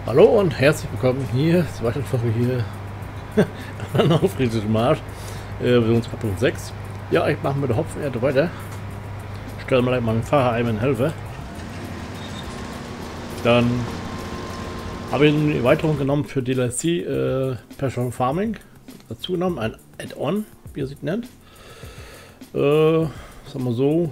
Hallo und herzlich willkommen hier, zweite Folge hier auf Friedrich Marsch, Version 2.6. Ja, ich mache mit der Hopfenernte weiter. Stelle mal meinen Fahrer ein und helfe. Dann habe ich eine Erweiterung genommen für DLC Passion Farming. Dazu genommen, ein Add-on, wie er sich nennt. Sagen wir so.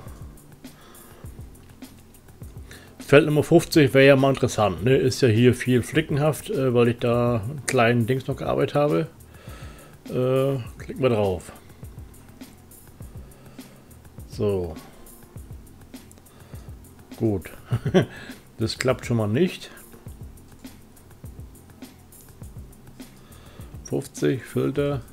Feld Nummer 50 wäre ja mal interessant, ne? Ist ja hier viel flickenhaft, weil ich da einen kleinen Dings noch gearbeitet habe. Klicken wir drauf. So. Gut. Das klappt schon mal nicht. 50 Filter.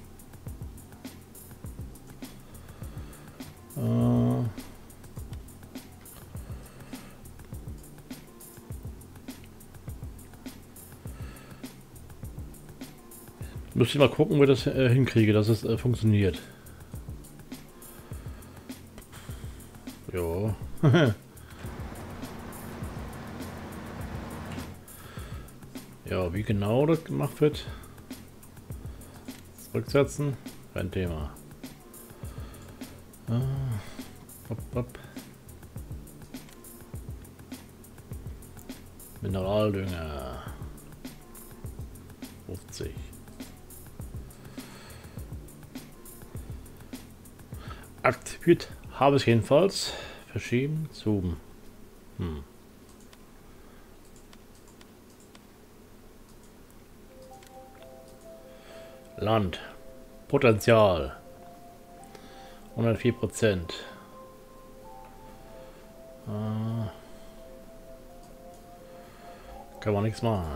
Müsste ich mal gucken, wie ich das hinkriege, dass es funktioniert. Jo. Ja, wie genau das gemacht wird. Zurücksetzen, kein Thema. Mineraldünger 50. Aktiviert habe ich jedenfalls. Verschieben, zoomen. Land. Potenzial. 104%. Kann man nichts machen.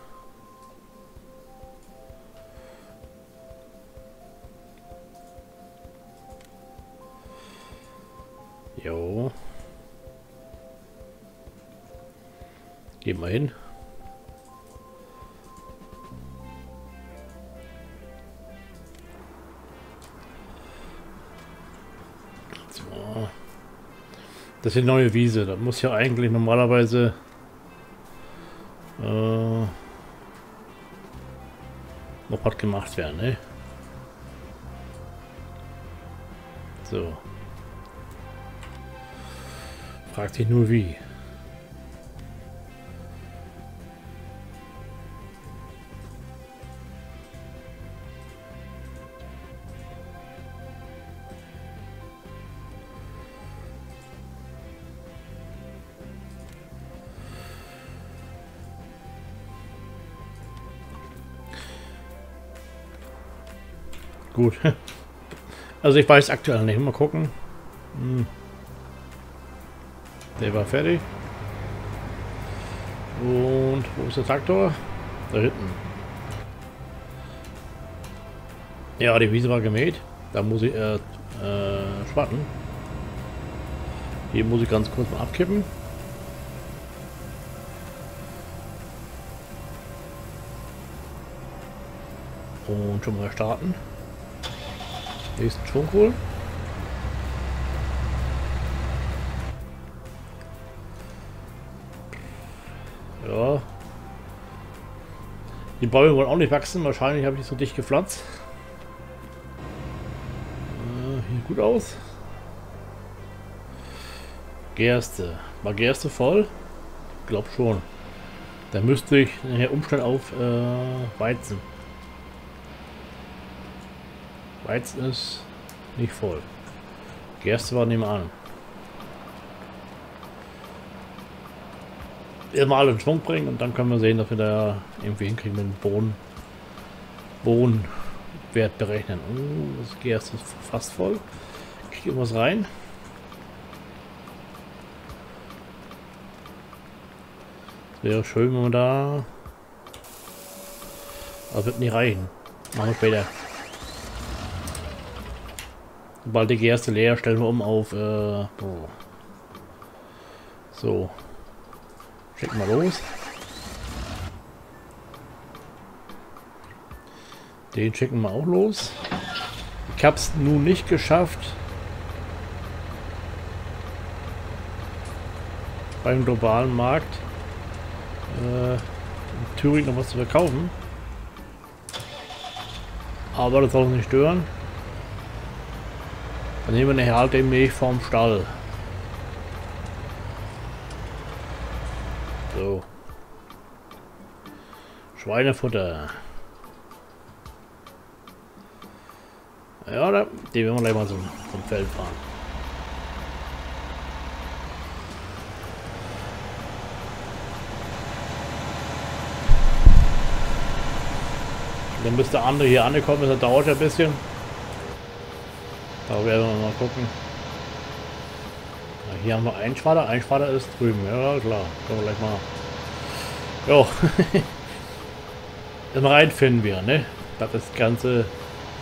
Jo. Gehen wir hin. So. Das ist die neue Wiese. Da muss ja eigentlich normalerweise noch was gemacht werden, ne? So. Fragt sich nur wie. Gut. Also ich weiß aktuell nicht. Mal gucken. Der war fertig. Und wo ist der Traktor? Da hinten. Ja, die Wiese war gemäht. Da muss ich schwatten. Hier muss ich ganz kurz mal abkippen. Und schon mal starten. Nächsten Schwung holen. Ja. Die Bäume wollen auch nicht wachsen. Wahrscheinlich habe ich so dicht gepflanzt. Sieht gut aus. Gerste. War Gerste voll? Glaub schon. Da müsste ich nachher umstellen auf Weizen. Weizen ist nicht voll. Gerste war nebenan. Mal in Schwung bringen und dann können wir sehen, dass wir da irgendwie hinkriegen mit dem Bodenwert berechnen. Oh, das Gerste ist fast voll. Kriege irgendwas rein. Wäre schön, wenn wir da. Aber wird nicht reichen. Machen wir später. Sobald die Gerste leer, stellen wir um auf. So. Schicken wir los. Den schicken wir auch los. Ich habe es nun nicht geschafft, beim globalen Markt Thüringen noch was zu verkaufen. Aber das soll uns nicht stören. Dann nehmen wir nachher halt den Milch vom Stall. So. Schweinefutter. Ja, die werden wir gleich mal zum Feld fahren. Dann bis der andere hier angekommen ist, das dauert ja ein bisschen. Da werden wir mal gucken. Ja, hier haben wir einen Schwader ist drüben. Ja klar, können wir gleich mal. Jo. Immer reinfinden wir, ne? Das ist das Ganze. Ja,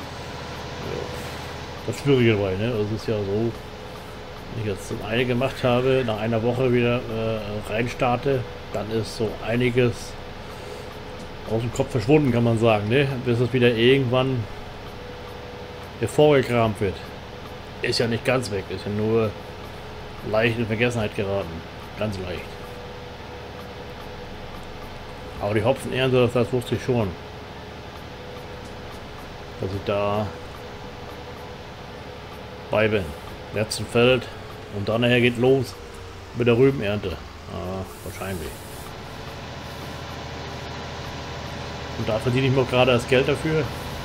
das Schwierige dabei, ne? Also es ist ja so, wenn ich jetzt zum eine gemacht habe, nach einer Woche wieder reinstarte, dann ist so einiges aus dem Kopf verschwunden, kann man sagen, ne? Bis es wieder irgendwann hervorgekramt wird. Ist ja nicht ganz weg, ist ja nur leicht in Vergessenheit geraten. Ganz leicht. Aber die Hopfenernte, das wusste ich schon. Dass ich da bei bin. Letzten Feld. Und dann nachher geht los mit der Rübenernte. Wahrscheinlich. Und da verdiene ich mir gerade das Geld dafür.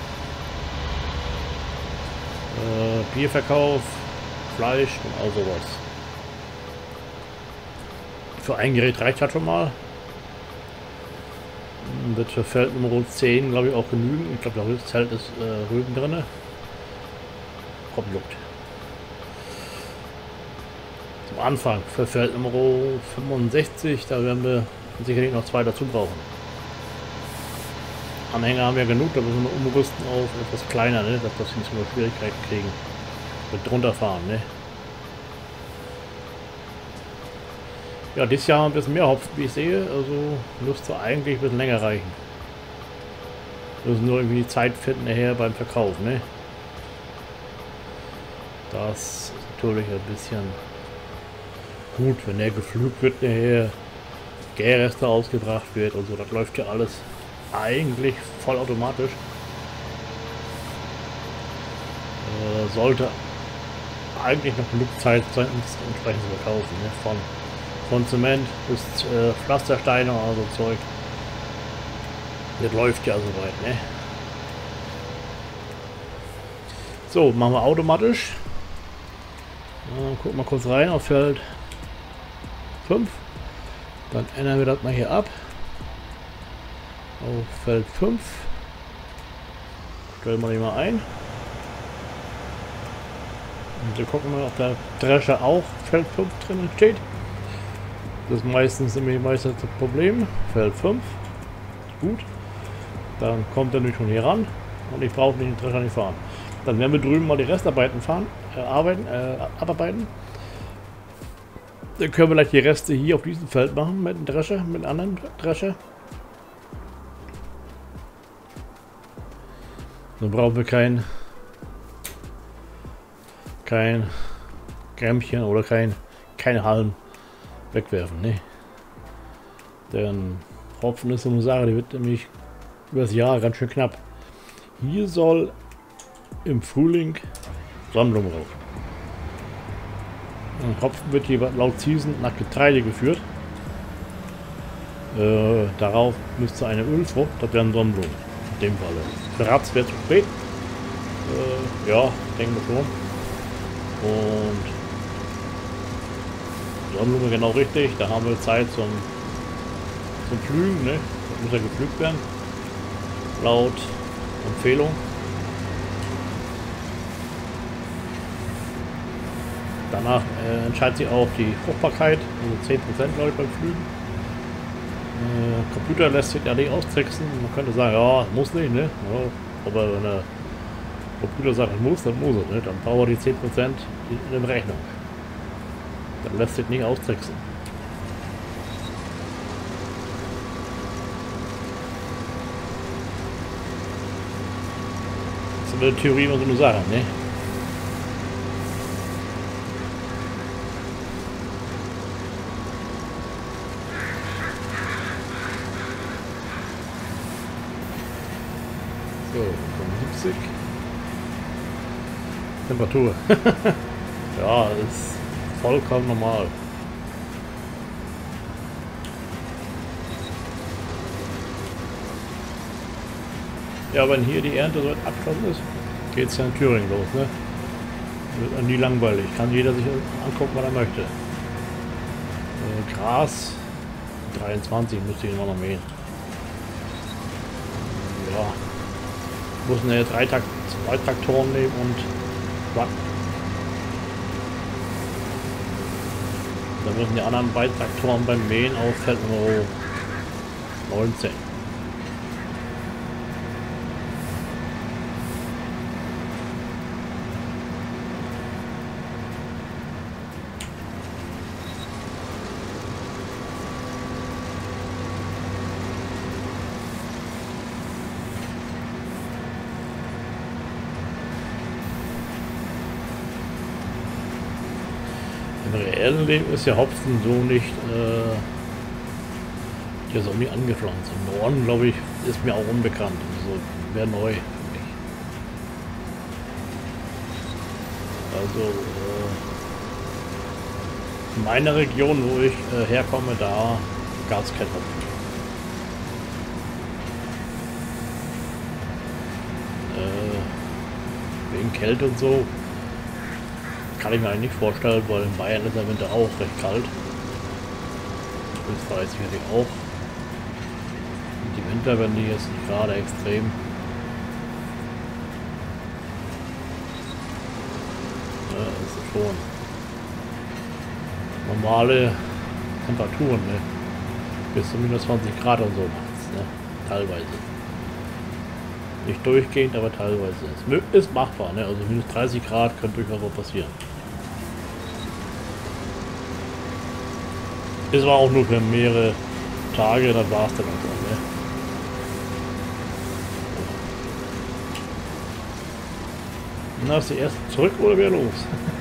Bierverkauf, Fleisch und all sowas. Für ein Gerät reicht das schon mal. Wird für Feld Nummer 10, glaube ich, auch genügen. Ich glaube, das Feld ist Rüben drin. Kommt Luft. Zum Anfang für Feld Nummer 65, da werden wir sicherlich noch 2 dazu brauchen. Anhänger haben wir genug, da müssen wir umrüsten auf etwas kleiner, ne? Dass wir nicht nur Schwierigkeiten kriegen. Mit drunter fahren, ne? Ja, dieses Jahr haben wir ein bisschen mehr Hopfen, wie ich sehe, also müsste eigentlich ein bisschen länger reichen. Wir müssen nur irgendwie die Zeit finden nachher beim Verkauf, ne? Das ist natürlich ein bisschen gut, wenn der gepflügt wird nachher, Gärreste ausgebracht wird und so, das läuft ja alles eigentlich vollautomatisch. Sollte eigentlich noch genug Zeit sein, um es entsprechend zu verkaufen. Ne? Von Zement bis Pflastersteine oder so Zeug. Das läuft ja soweit. Ne? So, machen wir automatisch. Gucken wir kurz rein auf Feld 5. Dann ändern wir das mal hier ab. Auf Feld 5. Stellen wir den mal ein. Und wir gucken mal, ob der Drescher auch Feld 5 drin steht. Das ist meistens nämlich das Problem. Feld 5. Gut. Dann kommt er nämlich schon hier ran. Und ich brauche den Drescher nicht fahren. Dann werden wir drüben mal die Restarbeiten fahren, abarbeiten. Dann können wir gleich die Reste hier auf diesem Feld machen mit dem Drescher, mit einem anderen Drescher. Dann brauchen wir kein Grämmchen oder kein Halm wegwerfen, ne? Denn Hopfen ist so eine Sache, die wird nämlich über das Jahr ganz schön knapp. Hier soll im Frühling Sonnenblumen raus. Und Hopfen wird hier laut Season nach Getreide geführt. Darauf müsste eine Ölfrucht, das wären Sonnenblumen. In dem Fall. Für Raps wäre zu spät. Ja, denken wir schon. Und Sonnenblume genau richtig. Da haben wir Zeit zum Pflügen. Ne? Das muss ja gepflügt werden. Laut Empfehlung. Danach entscheidet sich auch die Fruchtbarkeit. Also 10% glaube ich beim Pflügen. Computer lässt sich ja nicht austricksen. Man könnte sagen, ja, muss nicht, ne? Ja, aber wenn der Computer sagt, es muss, dann muss es, ne? Dann brauchen wir die 10% in der Rechnung. Dann lässt sich nicht austricksen. Das ist in der Theorie immer so eine Sache, ne? 75. Temperatur. Ja, ist vollkommen normal. Ja, wenn hier die Ernte so abgeschlossen ist, geht es ja in Thüringen los, ne? Wird nie langweilig. Kann jeder sich angucken, was er möchte. Gras 23 müsste ich noch mähen. Ja. Muss eine 2 Traktoren nehmen und warten. Dann müssen die anderen beiden Traktoren beim Mähen auf Feld Nummer 19. Im reellen Leben ist ja Hopfen so nicht, hier ist auch nie angepflanzt. Im Norden, glaube ich, ist mir auch unbekannt. Also wäre neu für mich. Also in meiner Region, wo ich herkomme, da gab es kein Hopfen. Wegen Kälte und so. Kann ich mir eigentlich nicht vorstellen, weil in Bayern ist der Winter auch recht kalt. Österreich sicherlich auch. Und die Winter werden die jetzt nicht gerade extrem. Ja, das ist schon normale Temperaturen, ne? Bis zu minus 20 Grad und so nachts, ne? Teilweise. Nicht durchgehend, aber teilweise. Es ist machbar, ne? Also minus 30 Grad könnte durchaus auch passieren. Es war auch nur für mehrere Tage, dann war es dann auch schon, ne? Na, ist die erste zurück oder wieder los?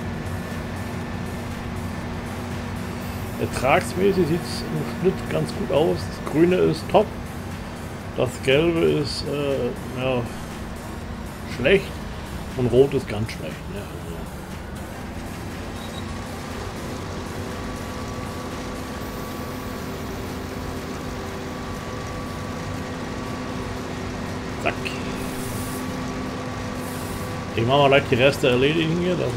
Ertragsmäßig sieht es im Schnitt ganz gut aus. Das Grüne ist top. Das Gelbe ist ja, schlecht und Rot ist ganz schlecht. Ne? Also zack. Ich mache mal gleich die Reste erledigen hier, dass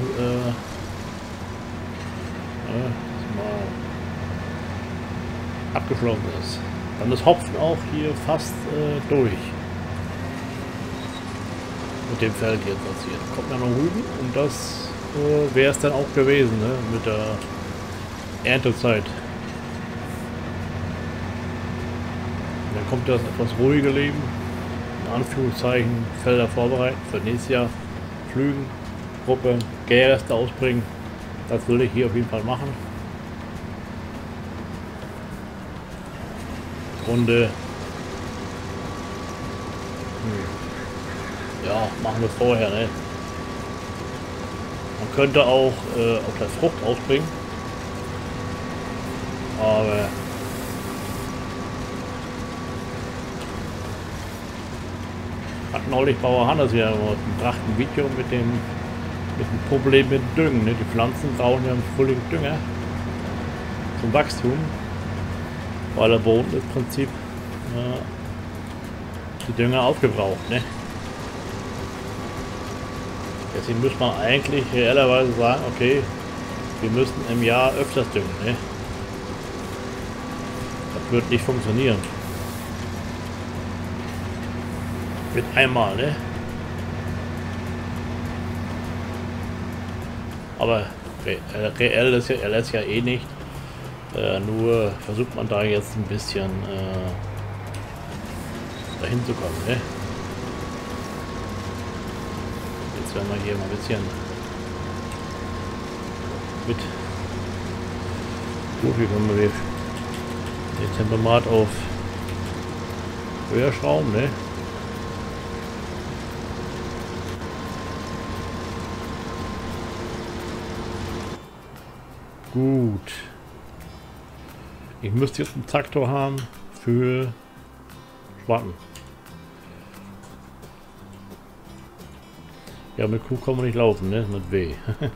mal abgeschlossen ist. Dann ist Hopfen auch hier fast durch. Mit dem Feld jetzt passiert. Kommt dann noch Rüben und das wäre es dann auch gewesen, ne? Mit der Erntezeit. Dann kommt das etwas ruhige Leben. In Anführungszeichen Felder vorbereiten für nächstes Jahr. Pflügen, Gruppe, Gärreste ausbringen. Das will ich hier auf jeden Fall machen. Runde. Ja, machen wir vorher, ne? Man könnte auch auf der Frucht ausbringen. Aber hat neulich Bauer Hannes wieder gebracht ein Video mit dem Problem mit Düngen. Ne? Die Pflanzen brauchen ja im Frühling Dünger zum Wachstum. Weil der Boden im Prinzip die Dünger aufgebraucht, ne? Deswegen muss man eigentlich reellerweise sagen, okay, wir müssen im Jahr öfters düngen, ne? Das wird nicht funktionieren. Mit einmal, ne? Aber reell ist ja eh nicht. Nur versucht man da jetzt ein bisschen dahin zu kommen, ne? Jetzt werden wir hier mal ein bisschen mit gut, wie können wir den Tempomat auf höher schrauben, ne? Gut. Ich müsste jetzt einen Traktor haben für Schwatten. Ja, mit Q kann man nicht laufen, ne? Mit W.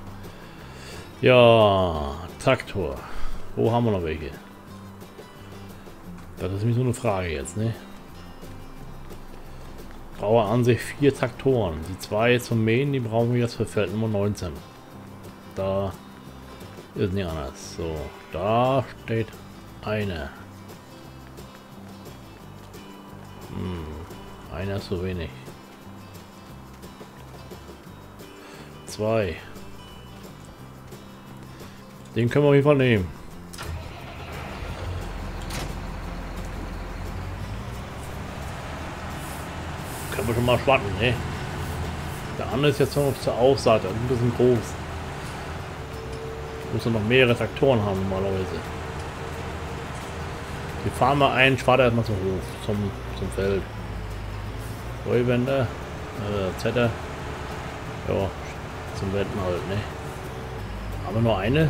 Ja, Traktor. Wo haben wir noch welche? Das ist nämlich so eine Frage jetzt, ne? Brauche an sich 4 Traktoren. Die 2 zum Mähen, die brauchen wir jetzt für Feld Nummer 19. Da ist nicht anders. So, da steht einer. Einer ist so wenig. 2. Den können wir auf jeden Fall nehmen. Können wir schon mal schwatten, ne? Der andere ist jetzt noch zur Aussaat, ein bisschen groß. Muss noch mehrere Traktoren haben normalerweise. Wir fahren mal einen Schwatter erstmal zum Hof, zum Feld. Heuwender, Zetter. Ja, zum Wetten halt, ne? Haben wir nur eine?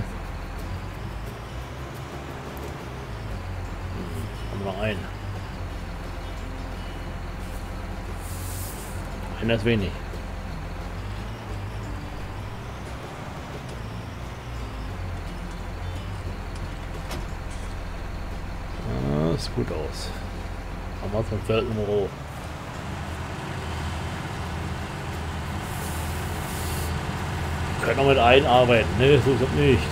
Haben wir noch einen? Einer ist wenig. Sieht gut aus. Haben wir vom Feld Nummer hoch. Können wir mit einarbeiten, ne? So ist es nicht.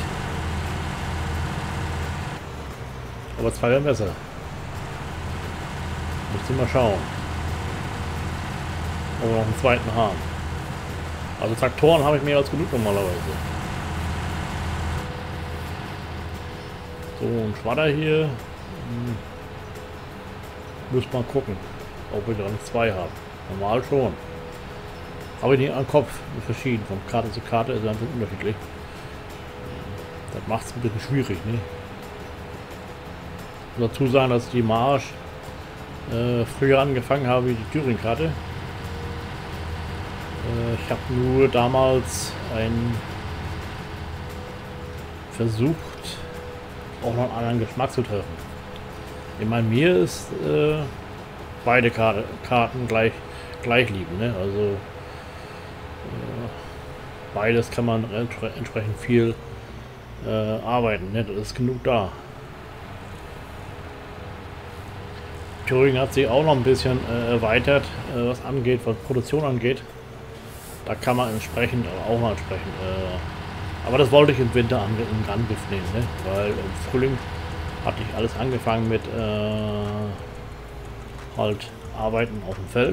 Aber 2 wären besser. Müssen wir mal schauen. Ob wir noch einen zweiten haben. Also Traktoren habe ich mehr als genug normalerweise. So, ein Schwadder hier. Muss mal gucken, ob wir dann 2 haben. Normal schon. Aber nicht am Kopf, verschieden. Von Karte zu Karte ist es einfach unterschiedlich. Das macht es ein bisschen schwierig, ne? Ich muss dazu sagen, dass ich die Marsch früher angefangen habe wie die Thüringen-Karte. Ich habe nur damals versucht, auch noch einen anderen Geschmack zu treffen. Ich meine, mir ist beide Karten gleich lieben, ne? Also beides kann man entsprechend viel arbeiten, ne? Das ist genug da. Thüringen hat sich auch noch ein bisschen erweitert, was angeht, was Produktion angeht. Da kann man entsprechend auch mal entsprechend. Aber das wollte ich im Winter in Angriff nehmen, ne? Weil im Frühling hatte ich alles angefangen mit halt Arbeiten auf dem Feld.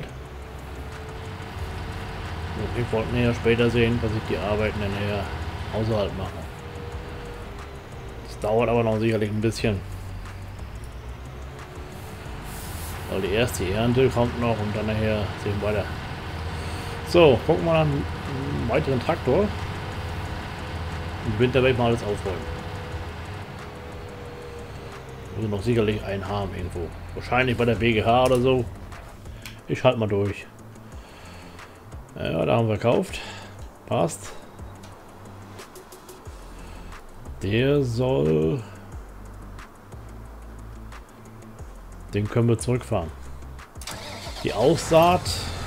Und ich wollte näher später sehen, dass ich die Arbeiten dann näher außerhalb mache. Das dauert aber noch sicherlich ein bisschen. Weil die erste Ernte kommt noch und dann nachher sehen wir weiter. So, gucken wir nach einem weiteren Traktor. Im Winter werde ich mal alles aufräumen. Wir noch sicherlich einen haben irgendwo. Wahrscheinlich bei der BGH oder so. Ich halte mal durch. Ja, da haben wir gekauft. Passt. Der soll... Den können wir zurückfahren. Die Aussaat,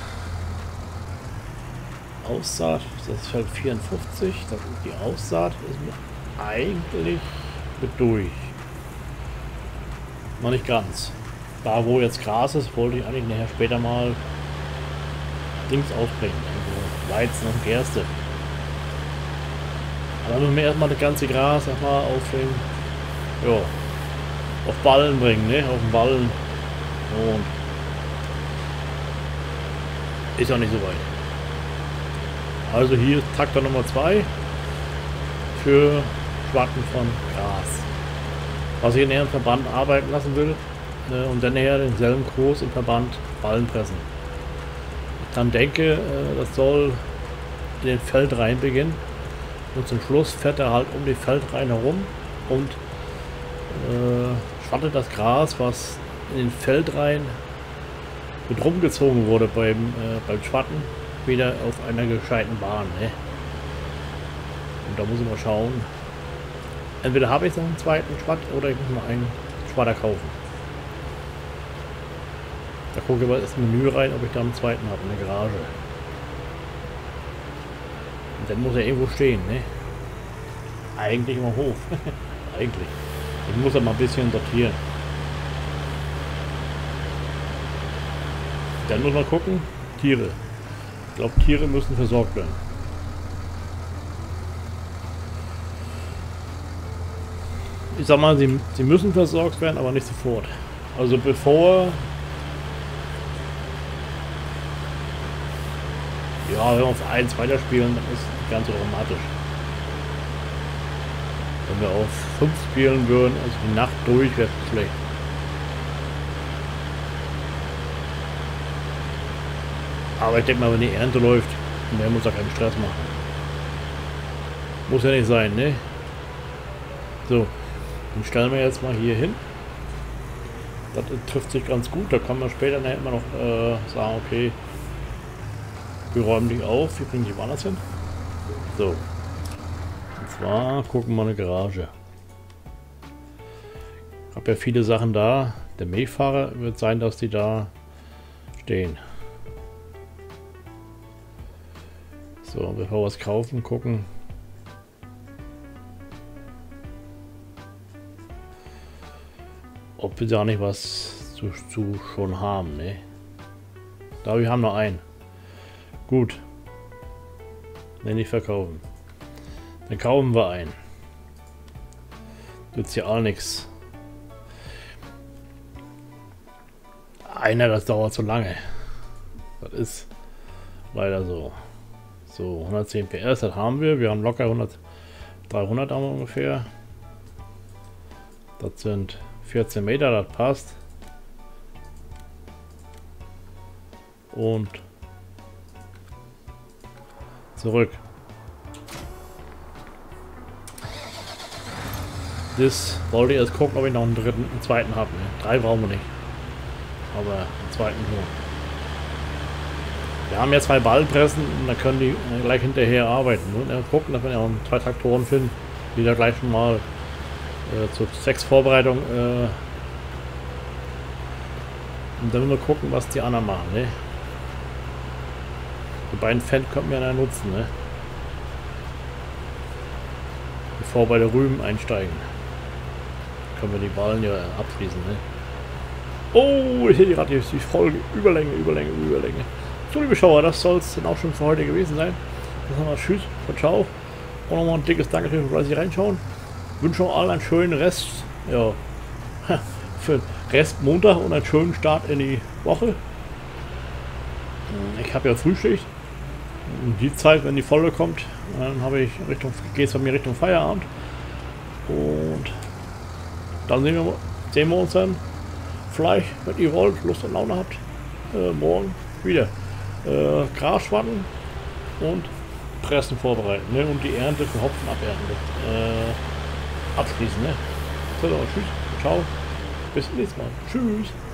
das ist Feld 54, das ist die Aussaat, ist mir eigentlich mit durch. Noch nicht ganz. Da wo jetzt Gras ist, wollte ich eigentlich nachher später mal Dings ausbringen, also Weizen und Gerste. Aber müssen wir erstmal das ganze Gras erstmal auf Ballen bringen, ne? Auf den Ballen. Und ist auch nicht so weit. Also hier ist Traktor Nummer 2 für Schwatten von Gras. Was ich in ihrem Verband arbeiten lassen will, und dann nachher denselben Kurs im Verband Ballen pressen. Ich dann denke, das soll in den Feldreihen beginnen und zum Schluss fährt er halt um die Feldreihen herum und schwattet das Gras, was in den Feldreihen mit rumgezogen wurde beim Schwatten, wieder auf einer gescheiten Bahn. Ne? Und da muss ich mal schauen. Entweder habe ich noch einen zweiten Schwatt oder ich muss mal einen Schwatter kaufen. Da gucke ich mal ins Menü rein, ob ich da einen zweiten habe in der Garage. dann muss er irgendwo stehen, ne? Eigentlich im Hof. Eigentlich. Ich muss ja mal ein bisschen sortieren. Dann muss man gucken, Tiere. Ich glaube, Tiere müssen versorgt werden. Ich sag mal, sie müssen versorgt werden, aber nicht sofort. Also bevor... Ja, wenn wir auf 1 weiterspielen, dann ist es ganz so dramatisch. Wenn wir auf 5 spielen würden, also die Nacht durch, wäre es schlecht. Aber ich denke mal, wenn die Ernte läuft, dann muss da keinen Stress machen. Muss ja nicht sein, ne? So, dann stellen wir jetzt mal hier hin. Das trifft sich ganz gut, da kann man später immer noch sagen, okay, wir räumen die auf, wir bringen die woanders hin. So, und zwar gucken wir eine Garage. Ich habe ja viele Sachen da. Der Mähfahrer wird sein, dass die da stehen. So, bevor wir was kaufen, gucken. Ob wir da nicht was zu schon haben, ne? Da wir haben noch einen. Gut. Ne, nicht verkaufen. Dann kaufen wir einen. Nützt ja auch nichts. Einer, das dauert zu lange. Das ist leider so. So, 110 PS, das haben wir. Wir haben locker 300 haben wir ungefähr. Das sind 14 Meter, das passt. Und zurück. Das wollte ich erst gucken, ob ich noch einen zweiten habe. Ne? 3 brauchen wir nicht. Aber einen zweiten nur. Wir haben ja 2 Ballenpressen und dann können die gleich hinterher arbeiten. Und gucken, dass wir ja 2 Traktoren finden, die da gleich schon mal zur Sexvorbereitung und dann müssen wir gucken, was die anderen machen. Ne? Die beiden Fendt könnten wir ja nutzen, ne? Bevor wir bei der Rüben einsteigen. Können wir die Ballen ja abschließen. Ne? Oh, hier gerade die Folge. Überlänge. So, liebe Schauer, das soll es dann auch schon für heute gewesen sein. Dann sagen wir Tschüss und Ciao. Und nochmal ein dickes Dankeschön, dass Sie reinschauen. Wünsche euch allen einen schönen Rest. Ja, für Rest Montag und einen schönen Start in die Woche. Ich habe ja Frühschicht. Um die Zeit, wenn die Volle kommt, dann geht es bei mir Richtung Feierabend. Und dann sehen wir uns dann vielleicht, wenn ihr wollt, Lust und Laune habt, morgen wieder Gras schwatten und Pressen vorbereiten, ne? Und die Ernte für Hopfen abschließen. Ne? So, tschüss, ciao, bis zum nächsten Mal. Tschüss.